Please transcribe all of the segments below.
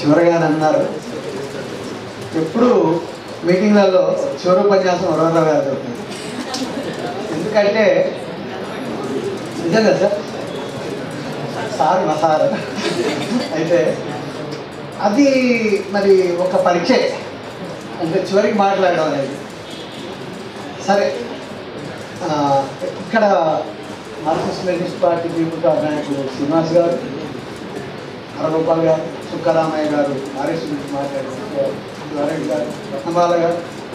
చివరిగా అన్నారు, ఎప్పుడు మీటింగ్లలో చివరి ఉపన్యాసం వరవరావు గారు దొరుకుతుంది. ఎందుకంటే నిజంగా సార్ మా సార్ అయితే అది మరి ఒక పరీక్ష, అంటే చివరికి మాట్లాడడం అనేది. సరే, ఇక్కడ మార్క్సిస్ట్ లెనినిస్ట్ పార్టీ పీపుల్ నాయకులు శ్రీనివాస్ గారు, హరగోపాల్ గారు, సుక్కరామయ్య గారు, ఆర్ఎస్ గురించి మాట్లాడారు, నారాయణ గారు, రత్నబాల గారు,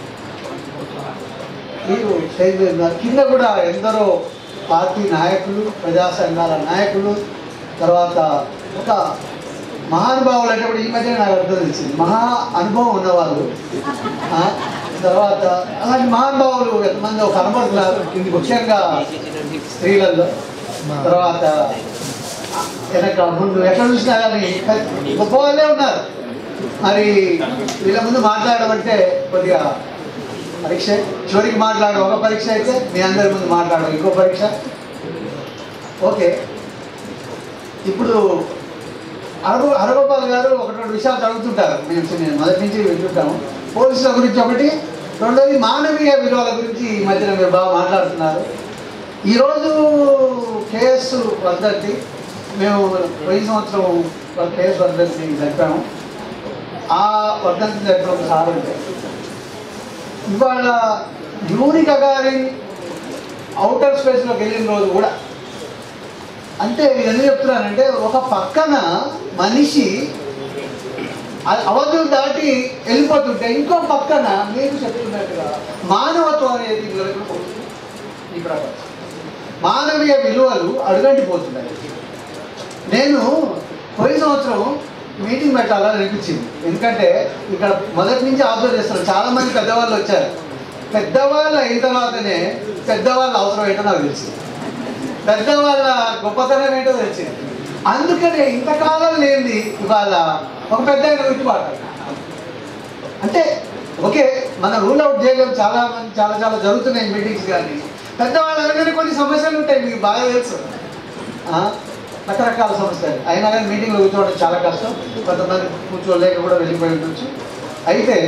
మీరు స్టేజ్ మీద ఉన్నారు. కింద కూడా ఎందరో పార్టీ నాయకులు, ప్రజా సంఘాల నాయకులు, తర్వాత ఒక మహానుభావులు అంటే కూడా ఈ మధ్య నాకు అర్థం తెలిసింది, మహా అనుభవం ఉన్నవాళ్ళు. తర్వాత అలాంటి మహానుభావులు ఎంతమంది కనబడుతున్నారు, ముఖ్యంగా స్త్రీలలో. తర్వాత వెనక ముందు ఎక్కడ చూసినా కానీ గొప్ప వాళ్ళే ఉన్నారు. మరి వీళ్ళ ముందు మాట్లాడడం అంటే కొద్దిగా పరీక్ష. చివరికి మాట్లాడడం ఒక పరీక్ష అయితే, మీ అందరి ముందు మాట్లాడడం ఇంకో పరీక్ష. ఓకే, ఇప్పుడు హరగోపాల్ గారు ఒకటి రెండు విషయాలు చదువుతుంటారు, మేము మొదటి నుంచి వింటుంటాము. పోలీసుల గురించి ఒకటి, రెండోది మానవీయ విలువల గురించి ఈ మధ్యన మీరు బాగా మాట్లాడుతున్నారు. ఈరోజు కేఎస్ వర్ధంతి, మేము పోయిన సంవత్సరం కేఎస్ వర్ధంతి జరిపాము. ఆ వర్ధంతి జరిపిన సార్ అంటే ఇవాళ యూరి గగారిన్ అవుటర్ స్పేస్లోకి వెళ్ళిన రోజు కూడా, అంటే ఎందుకు చెప్తున్నానంటే, ఒక పక్కన మనిషి అవధులు దాటి వెళ్ళిపోతుంటే, ఇంకో పక్కన మీరు చెప్తున్నట్టుగా మానవత్వం అనేది ఈ ప్రపంచం, మానవీయ విలువలు అడుగంటిపోతున్నాయి. నేను పోయిన సంవత్సరం మీటింగ్ పెట్టాలని అనిపించింది. ఎందుకంటే ఇక్కడ మొదటి నుంచి ఆబ్జర్వ్ చేస్తున్నారు, చాలామంది పెద్దవాళ్ళు వచ్చారు. పెద్దవాళ్ళు అయిన తర్వాతనే పెద్దవాళ్ళ అవసరం ఏంటో నాకు తెలిసింది, పెద్దవాళ్ళ గొప్పతనం ఏంటో తెలిసింది. అందుకనే ఇంతకాలం లేనిది ఇవాళ ఒక పెద్ద ఆయన గురించి మాట్లాడారు. అంటే ఓకే, మన రూల్ అవుట్ చేయలేము, చాలా మంది చాలా జరుగుతున్నాయి మీటింగ్స్. కానీ పెద్దవాళ్ళు అనగానే కొన్ని సమస్యలు ఉంటాయి, మీకు బాగా తెలుసు, రకరకాల సమస్యలు. అయినా కానీ మీటింగ్లో కూర్చోవడం చాలా కష్టం, కొంతమంది కూర్చోలేక కూడా వెళ్ళిపోయి ఉండొచ్చు. అయితే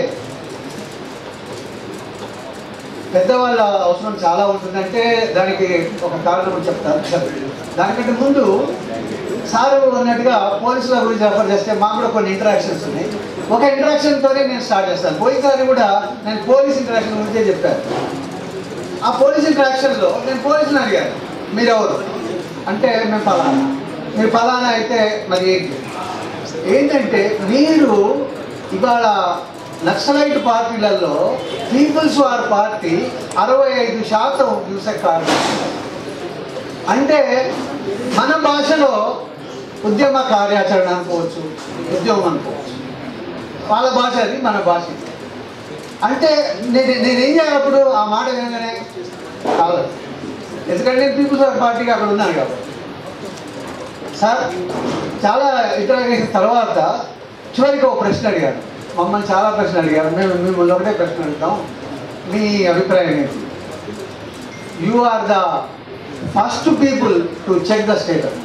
పెద్దవాళ్ళ అవసరం చాలా ఉంటుందంటే దానికి ఒక కారణం చెప్తారు. దానికంటే ముందు సారు అన్నట్టుగా పోలీసుల గురించి రెఫర్ చేస్తే మాకు కూడా కొన్ని ఇంటరాక్షన్స్ ఉన్నాయి. ఒక ఇంటరాక్షన్తోనే నేను స్టార్ట్ చేస్తాను. పోయినసారి కూడా నేను పోలీస్ ఇంటరాక్షన్ గురించే చెప్పాను. ఆ పోలీస్ ఇంటరాక్షన్లో నేను పోలీసుని అడిగాను, మీరెవరు అంటే మేము ఫలానా. మీరు ఫలానా అయితే మరి ఏంటంటే, మీరు ఇవాళ నక్సలైట్ పార్టీలలో పీపుల్స్ వార్ పార్టీ 65% చూసే కారణం అంటే, మన భాషలో ఉద్యమ కార్యాచరణ అనుకోవచ్చు, ఉద్యమం అనుకోవచ్చు. వాళ్ళ భాష అది, మన భాష. అంటే నేనేం చేయాలప్పుడు ఆ మాట వినగానే కాదు, ఎందుకంటే నేను పీపుల్స్ వార్ పార్టీకి అక్కడ ఉన్నాను కాబట్టి. సార్ చాలా ఇంటరాక్షన్ తర్వాత చివరికి ఒక ప్రశ్న అడిగారు, మమ్మల్ని చాలా ప్రశ్నలు అడిగారు. మేము మిమ్మల్ని ఒకటే ప్రశ్న అడుగుతాం, మీ అభిప్రాయం ఏంటి? You are the first people to check the status.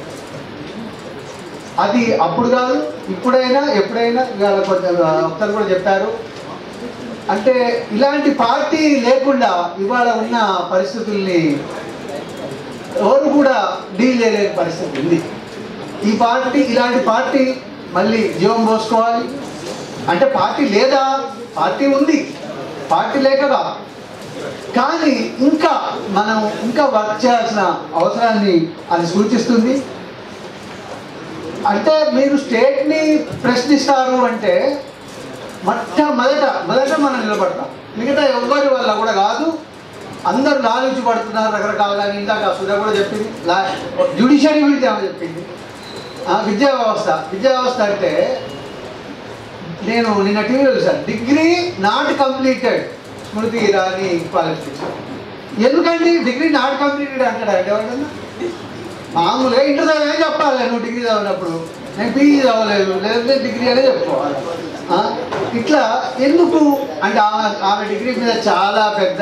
అది అప్పుడు కాదు, ఇప్పుడైనా ఎప్పుడైనా. ఇవాళ కొంచెం ఒకసారి కూడా చెప్పారు, అంటే ఇలాంటి పార్టీ లేకుండా ఇవాళ ఉన్న పరిస్థితుల్ని ఎవరు కూడా డీల్ చేయలేని పరిస్థితి ఉంది. ఈ పార్టీ, ఇలాంటి పార్టీ మళ్ళీ జీవం పోసుకోవాలి అంటే, పార్టీ లేదా, పార్టీ ఉంది, పార్టీ లేకగా, కానీ మనం ఇంకా వర్క్ చేయాల్సిన అవసరాన్ని అది సూచిస్తుంది. అంటే మీరు స్టేట్ని ప్రశ్నిస్తారు అంటే మొదట మనం నిలబడతాం, మిగతా ఎవరి వల్ల కూడా కాదు. అందరూ లాలించబడుతున్నారు రకరకాలుగా. ఇందాక సుధా కూడా చెప్పింది, జ్యుడిషియరీ గురించి ఏమో చెప్పింది. విద్యా వ్యవస్థ అంటే నేను నిన్న టీవీలో చూసాను, degree not completed Smriti Irani qualification. ఎందుకండి డిగ్రీ నాట్ కంప్లీటెడ్ అంటాడు అంటే ఎవరన్నా? మామూలుగా ఇంటర్ చదివే చెప్పాలి, నువ్వు డిగ్రీ చదివినప్పుడు నేను పీజీ చదవలేదు, లేదంటే డిగ్రీ అనే చెప్పుకోవాలి. ఇట్లా ఎందుకు అంటే ఆమె డిగ్రీ మీద చాలా పెద్ద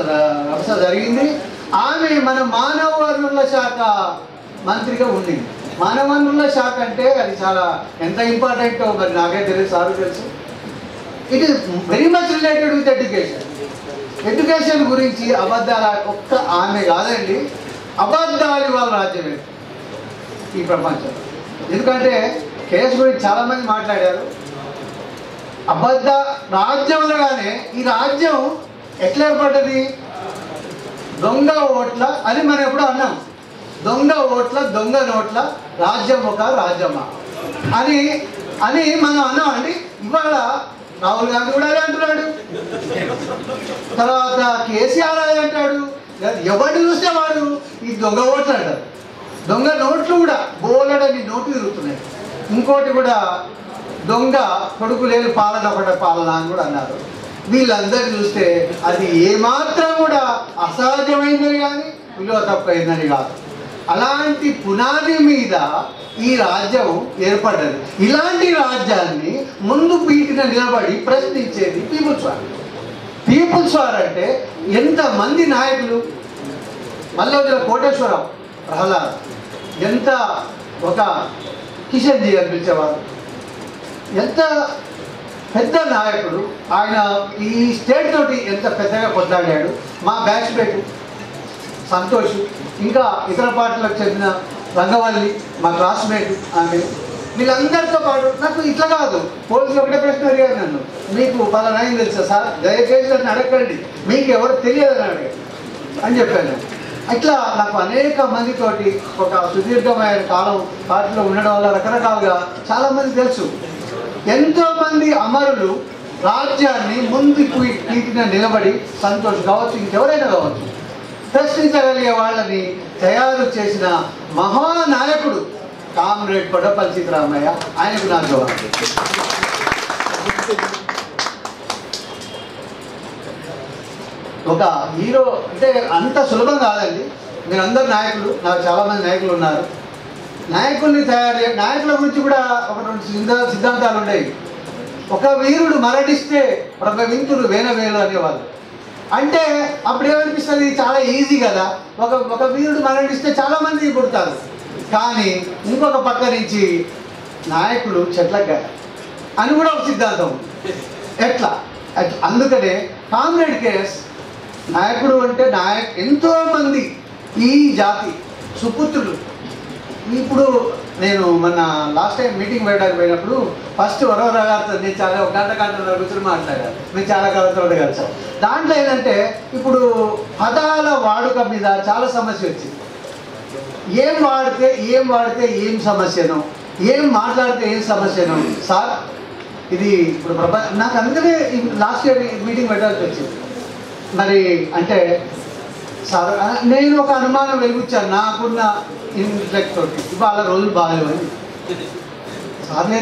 రభస జరిగింది. ఆమె మన మానవ వనరుల శాఖ మంత్రిగా ఉండింది. మానవ వనరుల శాఖ అంటే అది చాలా ఎంత ఇంపార్టెంటో మరి నాకే తెలుసు, సార్ తెలుసు. It is very much related with education. Education గురించి అబద్ధాలు ఒక్క ఆమె కాదండి, అబద్ధాలు ఇవాళ రాజ్యమే ఈ ప్రపంచం. ఎందుకంటే కేసు గురించి చాలామంది మాట్లాడారు. అబద్ధ రాజ్యం అనగానే ఈ రాజ్యం ఎట్లా ఏర్పడ్డది? దొంగ ఓట్ల అని మనం ఎప్పుడు అన్నాం. దొంగ ఓట్ల దొంగ నోట్ల రాజ్యం ఒక రాజ్యమా అని అని మనం అన్నామండి. ఇవాళ రాహుల్ గాంధీ కూడా అదే అంటున్నాడు, తర్వాత కేసీఆర్ అదే అంటాడు. ఎవరిని చూస్తే వాడు ఈ దొంగ ఓట్లు అంటారు. దొంగ నోట్లు కూడా బోలెడని నోట్లు తిరుగుతున్నాయి. ఇంకోటి కూడా దొంగ కొడుకు లేని పాలన ఒకటి పాలన అని కూడా అన్నారు. వీళ్ళందరినీ చూస్తే అది ఏమాత్రం కూడా అసహజమైందని కానీ విలువ తప్పైందని కాదు. అలాంటి పునాది మీద ఈ రాజ్యం ఏర్పడ్డది. ఇలాంటి రాజ్యాన్ని ముందు పీటిన నిలబడి ప్రశ్నించేది పీపుల్స్ వార్. పీపుల్స్ వార్ అంటే ఎంతమంది నాయకులు, మల్లవజల కోటేశ్వరరావు, ప్రహ్లాద్, ఎంత ఒక కిషన్ జీ అని పిలిచేవారు, ఎంత పెద్ద నాయకుడు ఆయన. ఈ స్టేట్ తోటి ఎంత పెద్దగా కొట్లాడాడు. మా బ్యాచ్మేట్ సంతోష్, ఇంకా ఇతర పార్టీలకు చెందిన రంగవల్లి, మా క్లాస్మేట్ ఆమె, వీళ్ళందరితో పాటు నాకు ఇట్లా కాదు. పోలీసులు ఒకటే ప్రశ్న అడిగారు నన్ను, మీకు పలానా ఏం తెలుసా సార్, దయచేసి నన్ను అడగండి, మీకు ఎవరు తెలియదని అడిగారు అని చెప్పాను. ఇట్లా నాకు అనేక మందితోటి ఒక సుదీర్ఘమైన కాలం పార్టీలో ఉండడం వల్ల రకరకాలుగా చాలామంది తెలుసు. ఎంతోమంది అమరులు రాజ్యాన్ని ముందుకు పీటిన నిలబడి, సంతోష్ కావచ్చు, ఇంకెవరైనా కావచ్చు, ప్రశ్నించగలిగే వాళ్ళని తయారు చేసిన మహానాయకుడు కామ్రేడ్ కొడపల్లి సీతారామయ్య. ఆయనకు నా జవాబు. ఒక హీరో అంటే అంత సులభం కాదండి. మీరందరూ నాయకులు, నాకు చాలామంది నాయకులు ఉన్నారు. నాయకుల్ని తయారు నాయకుల గురించి కూడా ఒక రెండు సిద్ధాంతాలు ఉండేవి. ఒక వీరుడు మరణిస్తే ప్రభవింతులు వేనవేలు అనేవాళ్ళు. అంటే అప్పుడు ఏమనిపిస్తుంది, చాలా ఈజీ కదా, ఒక వీరుడు మరణిస్తే చాలామంది పుడతారు. కానీ ఇంకొక పక్క నుంచి నాయకులు చెట్లగా అని కూడా ఒక సిద్ధాంతం. ఎట్లా? అందుకనే కామ్రేడ్ కేస్ నాయకుడు అంటే ఎంతోమంది ఈ జాతి సుపుత్రులు. ఇప్పుడు నేను మొన్న లాస్ట్ టైం మీటింగ్ పెట్టడానికి పోయినప్పుడు ఫస్ట్ వరవరా గారితో నేను చాలా ఒక గంట కూర్చొని మాట్లాడాను. మేము చాలా కాలంతో కలిసాం. దాంట్లో ఏంటంటే ఇప్పుడు పదాల వాడుక మీద చాలా సమస్య వచ్చింది. ఏం వాడితే ఏం సమస్యను, ఏం మాట్లాడితే ఏం సమస్యను సార్. ఇది ఇప్పుడు నాకు అందుకనే లాస్ట్ ఇయర్ మీటింగ్ పెట్టాల్సి వచ్చింది. మరి అంటే సార్ నేను ఒక అనుమానం వెలిగించాను నాకున్న ఇంటలెక్ట్ తోటి, ఇవాళ రోజులు బాగాలేవని. సార్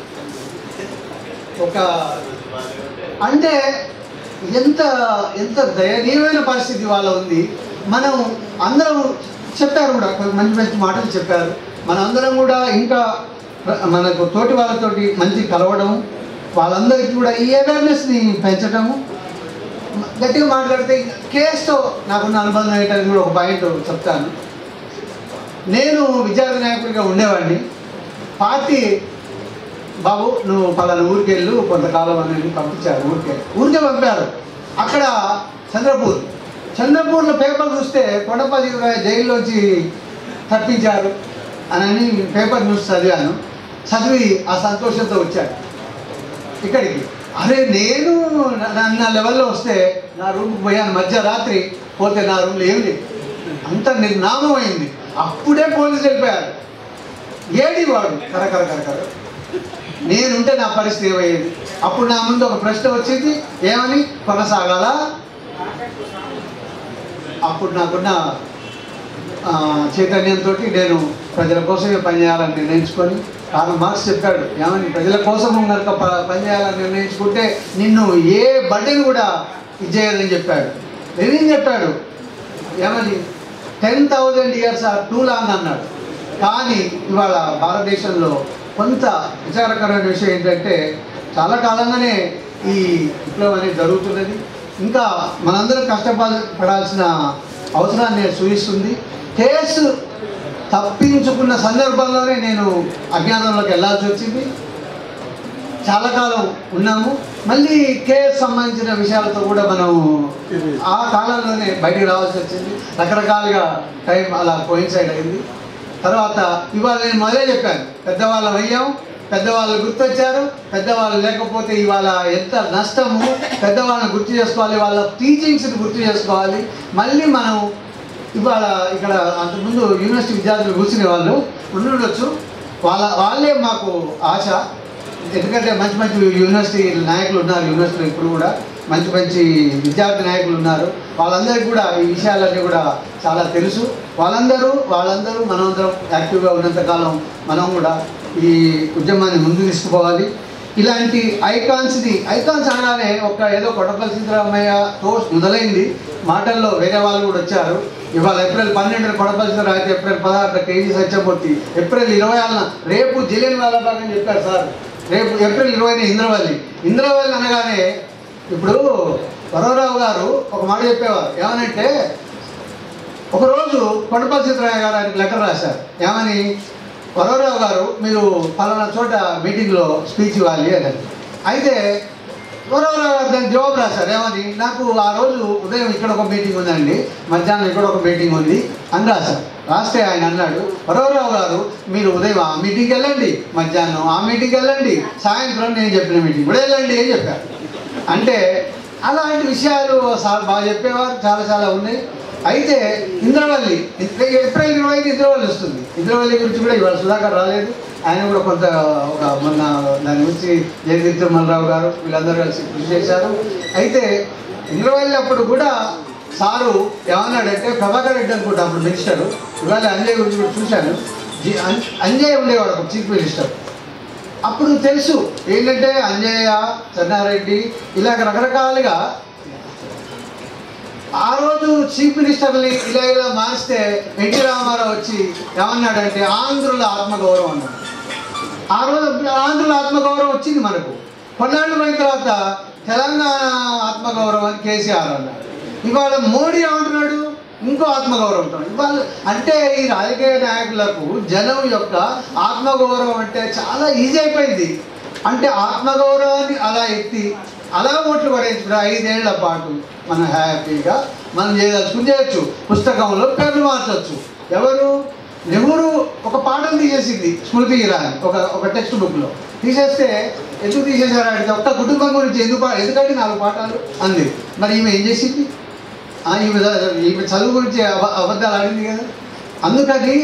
ఒక అంటే ఎంత ఎంత దయనీయమైన పరిస్థితి వాళ్ళ ఉంది. మనం అందరం చెప్పారు కూడా, మంచి మంచి మాటలు చెప్పారు. మనందరం కూడా ఇంకా మనకు తోటి వాళ్ళతోటి మంచి కలవడం, వాళ్ళందరికీ కూడా ఈ అవేర్నెస్ని పెంచడము, గట్టిగా మాట్లాడితే. కేసుతో నాకున్న అనుబంధం ఏంటని కూడా ఒక పాయింట్ చెప్తాను. నేను విద్యార్థి నాయకుడిగా ఉండేవాడిని. పార్టీ బాబు నువ్వు పలానా ఊరికి వెళ్ళు కొంతకాలం అని పంపించారు. ఊరికే పంపారు. అక్కడ చంద్రపూర్లో పేపర్ చూస్తే కొండపల్లి జైల్లోంచి తప్పించారు అని పేపర్ న్యూస్ చదివి ఆ సంతోషంతో వచ్చాడు ఇక్కడికి. అరే నేను నా లెవెల్లో వస్తే నా రూమ్కి పోయాను. మధ్యరాత్రి పోతే నా రూమ్లో ఏం లేదు, అంత నిర్నామం అయింది. అప్పుడే పోలీసులు వెళ్ళిపోయారు. ఏడివాడు కరకర. నేనుంటే నా పరిస్థితి ఏమయ్యేది? అప్పుడు నా ముందు ఒక ప్రశ్న వచ్చింది, ఏమని కొనసాగాలా? అప్పుడు నాకున్న చైతన్యంతో నేను ప్రజల కోసమే పనిచేయాలని నిర్ణయించుకొని, కారణం మార్క్స్ చెప్పాడు, ఏమని ప్రజల కోసం కనుక పనిచేయాలని నిర్ణయించుకుంటే నిన్ను ఏ బండిని కూడా ఇచ్చేయాలని చెప్పాడు. లెనిన్ చెప్పాడు ఏమని 10,000 years are too long అన్నాడు. కానీ ఇవాళ భారతదేశంలో కొంత విచారకరమైన విషయం ఏంటంటే చాలా కాలంగానే ఈ విప్లవం అనేది జరుగుతున్నది. ఇంకా మనందరం కష్టపడాల్సిన అవసరాన్ని సూచిస్తుంది. కేసు తప్పించుకున్న సందర్భంలోనే నేను అజ్ఞానంలోకి వెళ్ళాల్సి వచ్చింది. చాలా కాలం ఉన్నాము. మళ్ళీ కేర్ సంబంధించిన విషయాలతో కూడా మనం ఆ కాలంలోనే బయటికి రావాల్సి వచ్చింది. రకరకాలుగా టైం అలా కోయిన్సైడ్ అయింది. తర్వాత ఇవాళ నేను మొదలే చెప్పాను, పెద్దవాళ్ళం అయ్యాం, పెద్దవాళ్ళు గుర్తొచ్చారు. పెద్దవాళ్ళు లేకపోతే ఇవాళ ఎంత నష్టము, పెద్దవాళ్ళని గుర్తు చేసుకోవాలి, వాళ్ళ టీచింగ్స్ని గుర్తు చేసుకోవాలి. మళ్ళీ మనం ఇవాళ ఇక్కడ అంతకుముందు యూనివర్సిటీ విద్యార్థులు కూర్చునే వాళ్ళు ఉండొచ్చు, వాళ్ళే మాకు ఆశ. ఎందుకంటే మంచి మంచి యూనివర్సిటీ నాయకులు ఉన్నారు, యూనివర్సిటీలో ఇప్పుడు కూడా మంచి మంచి విద్యార్థి నాయకులు ఉన్నారు. వాళ్ళందరికీ కూడా ఈ విషయాలన్నీ కూడా చాలా తెలుసు. వాళ్ళందరూ మనందరం యాక్టివ్గా ఉన్నంతకాలం మనం కూడా ఈ ఉద్యమాన్ని ముందుకు తీసుకుపోవాలి. ఇలాంటి ఐకాన్స్ అనగానే ఏదో కొట్టపల్లి సిద్ధరామయ్యతో మొదలైంది. మాటల్లో వేరే వాళ్ళు కూడా వచ్చారు. ఇవాళ ఏప్రిల్ 12 కొట్టపల్లి సిద్ధరామయ్య అయితే ఏప్రిల్ 16 కేజీ సత్యమూర్తి, ఏప్రిల్ 20 రేపు జలియన్ వాలాబాగ్ అని చెప్పారు సార్. రేపు ఏప్రిల్ 20 ఇంద్రవల్లి అనగానే ఇప్పుడు వరవరావు గారు ఒక మాట చెప్పేవారు. ఏమనంటే ఒకరోజు కొట్టపల్లి సిద్ధరామయ్య గారు ఆయనకు లెటర్ రాశారు. ఏమని, వరవరావు గారు మీరు పలానా చోట మీటింగ్లో స్పీచ్ ఇవ్వాలి అని. అయితే వరవరావు గారు దానికి జవాబు రాశారు. ఏమని, నాకు ఆ రోజు ఉదయం ఇక్కడ ఒక మీటింగ్ ఉందండి, మధ్యాహ్నం ఇక్కడ ఒక మీటింగ్ ఉంది అని రాశారు. రాస్తే ఆయన అన్నాడు, వరవరావు గారు మీరు ఉదయం ఆ మీటింగ్కి వెళ్ళండి, మధ్యాహ్నం ఆ మీటింగ్కి వెళ్ళండి, సాయంత్రం నేను చెప్పిన మీటింగ్ కూడా వెళ్ళండి అని చెప్పారు. అంటే అలాంటి విషయాలు సార్ బాగా చెప్పేవారు, చాలా ఉన్నాయి. అయితే ఇంద్రవల్లి ఏప్రిల్ 20 ఇంద్రవల్లి వస్తుంది. ఇంద్రవల్లి గురించి కూడా ఇవాళ సుధాకర్ రాలేదు. ఆయన కూడా కొంత మొన్న దాని గురించి జయదీప్తిమల్రావు గారు వీళ్ళందరూ కలిసి కృషి చేశారు. అయితే ఇంద్రవల్లి అప్పుడు కూడా సారు ఏమన్నాడంటే, ప్రభాకర్ రెడ్డి అనుకుంటా అప్పుడు మినిస్టరు, ఇవాళ అంజయ్ గురించి కూడా చూశాను. అంజయ్ ఉండేవాడు ఒక చీఫ్ మినిస్టర్. అప్పుడు తెలుసు ఏంటంటే అంజయ్య, చెన్నారెడ్డి ఇలాగ రకరకాలుగా ఆ రోజు చీఫ్ మినిస్టర్ని ఇలా మారిస్తే ఎన్టీ రామారావు వచ్చి ఏమన్నాడంటే ఆంధ్రుల ఆత్మగౌరవం అన్నాడు. ఆ రోజు ఆంధ్రుల ఆత్మగౌరవం వచ్చింది మనకు. కొన్నాళ్ళు పోయిన తర్వాత తెలంగాణ ఆత్మగౌరవం అని కేసీఆర్ అన్నాడు. ఇవాళ మోడీ ఏమంటున్నాడు, ఇంకో ఆత్మగౌరవం ఉంటాడు. ఇవాళ అంటే ఈ రాజకీయ నాయకులకు జనం యొక్క ఆత్మగౌరవం అంటే చాలా ఈజీ అయిపోయింది. అంటే ఆత్మగౌరవాన్ని అలా ఎత్తి అలా ఓట్లు పడేసి 5 ఏళ్ల పాటు మనం హ్యాపీగా మనం చేయొచ్చు. పుస్తకంలో పేర్లు మార్చవచ్చు. ఎవరు నెహ్రూ ఒక పాఠం తీసేసింది, స్మృతి ఇరానీ ఒక టెక్స్ట్ బుక్లో తీసేస్తే ఎందుకు తీసేశారు అంటే ఒక్క కుటుంబం గురించి ఎందుకంటే 4 పాఠాలు అంది. మరి ఈమె ఏం చేసింది, ఈమె చదువు గురించి అబద్ధాలు ఆడింది కదా. అందుకని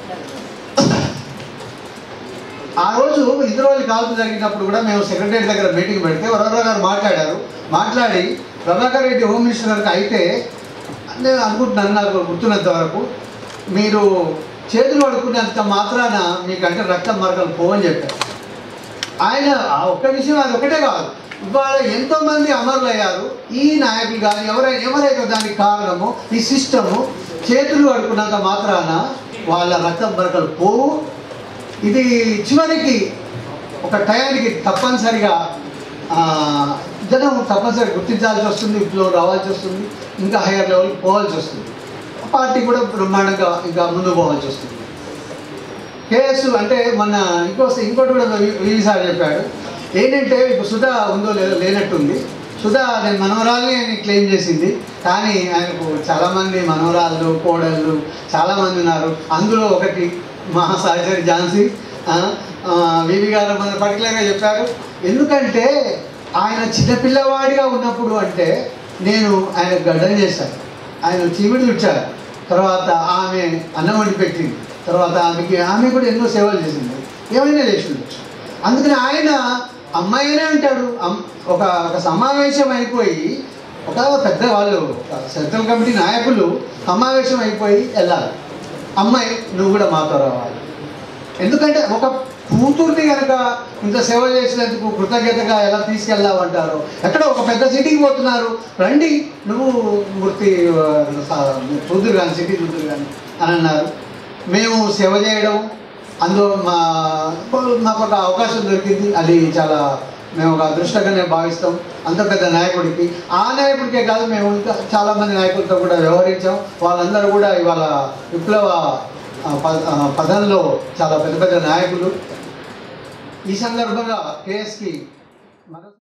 ఆ రోజు ఇంద్రవల్లి కాల్పు జరిగినప్పుడు కూడా మేము సెక్రటరీ దగ్గర మీటింగ్ పెడితే వరవరావు గారు మాట్లాడి ప్రభాకర్ రెడ్డి హోమ్ మినిస్టర్ గారికి అయితే నేను అనుకుంటున్నాను, నాకు గుర్తున్నంత వరకు మీరు చేతులు పడుకున్నంత మాత్రాన మీకంటే రక్తం మరకలు పోవని చెప్పారు. ఆయన ఒక్క విషయం అది ఒకటే కాదు, ఇవాళ ఎంతోమంది అమరులు అయ్యారు. ఈ నాయకులు కానీ ఎవరైతే దానికి కారణమో ఈ సిస్టము చేతులు పడుకున్నంత మాత్రాన వాళ్ళ రక్తం మరకలు పోవు. ఇది చివరికి ఒక టయానికి తప్పనిసరిగా జనం తప్పనిసరిగా గుర్తించాల్సి వస్తుంది, విప్లవం రావాల్సి వస్తుంది, ఇంకా హైయర్ లెవెల్కి పోవాల్సి వస్తుంది. పార్టీ కూడా బ్రహ్మాండంగా ఇంకా ముందుకు పోవాల్సి వస్తుంది. కేసు అంటే మొన్న ఇంకోటి కూడా వీసారి చెప్పాడు. ఏంటంటే ఇప్పుడు సుధా ఉందో లేదో లేనట్టుంది. సుధా నేను మనవరాల్ని ఆయన క్లెయిమ్ చేసింది, కానీ ఆయనకు చాలామంది మనవరాళ్ళు కోడళ్ళు చాలామంది ఉన్నారు. అందులో ఒకటి మా సహచరి ఝాన్సీ వివి గారు మన పర్టికులర్గా చెప్పారు. ఎందుకంటే ఆయన చిన్నపిల్లవాడిగా ఉన్నప్పుడు అంటే నేను ఆయన గడ్డం చేశాను, ఆయన చీమిడి చుట్టారు, తర్వాత ఆమె అన్నం వండి పెట్టింది, తర్వాత ఆమె కూడా ఎన్నో సేవలు చేసింది, ఏమైనా చేసి ఉండొచ్చు. అందుకని ఆయన అమ్మాయినే అంటాడు. ఒక సమావేశం అయిపోయి ఒక పెద్ద వాళ్ళు సెంట్రల్ కమిటీ నాయకులు సమావేశం అయిపోయి వెళ్ళాలి, అమ్మాయి నువ్వు కూడా మాతో రావాలి. ఎందుకంటే ఒక కూతుర్ని కనుక ఇంత సేవ చేసినందుకు కృతజ్ఞతగా ఎలా తీసుకెళ్ళామంటారు. ఎక్కడ ఒక పెద్ద సిటీకి పోతున్నారు, రండి నువ్వు మూర్తి చూదురు కానీ సిటీ చూదురు కానీ అని అన్నారు. మేము సేవ చేయడం అందులో మాకు ఒక అవకాశం దొరికింది. అది చాలా మేము ఒక అదృష్టంగానే భావిస్తాం. అంత పెద్ద నాయకుడికి, ఆ నాయకుడికే కాదు మేము ఇంకా చాలామంది నాయకులతో కూడా వ్యవహరించాం. వాళ్ళందరూ కూడా ఇవాళ విప్లవ పదంలో చాలా పెద్ద పెద్ద నాయకులు. ఈ సందర్భంగా కేఎస్కి